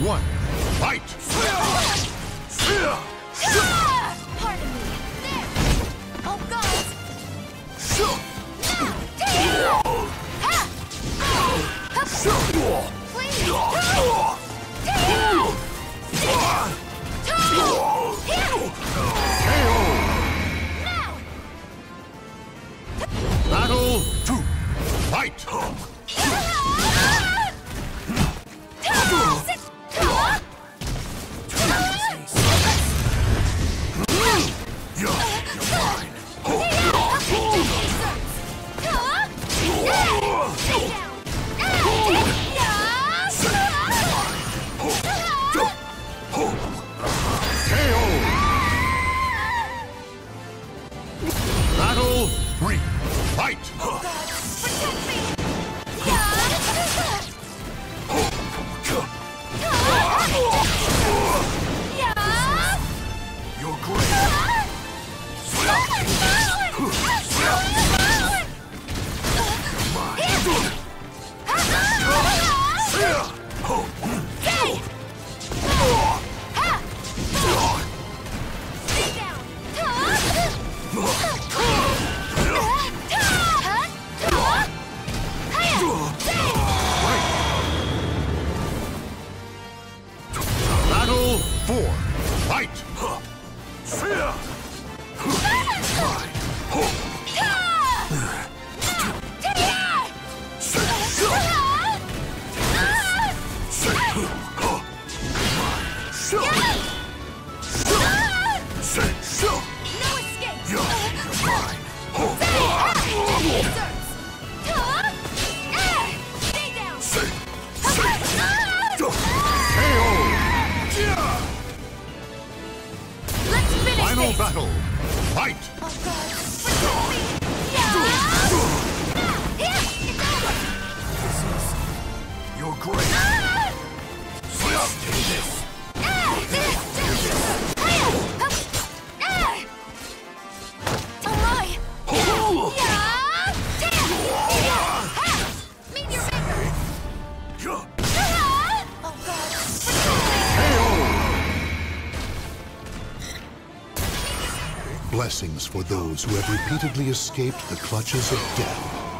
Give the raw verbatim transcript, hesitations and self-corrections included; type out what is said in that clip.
one, fight! Pardon me. There. Oh, God. Please. Battle two, fight! Battle three, fight! You're great! Battle four, fight! Final battle, fight! You're great! Take this! Blessings for those who have repeatedly escaped the clutches of death.